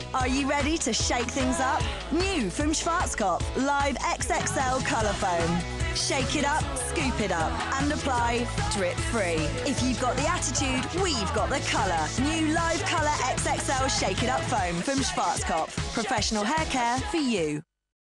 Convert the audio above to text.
Are you ready to shake things up? New from Schwarzkopf, live XXL colour foam. Shake it up, scoop it up, and apply drip-free. If you've got the attitude, we've got the colour. New live colour XXL Shake It Up foam from Schwarzkopf. Professional hair care for you.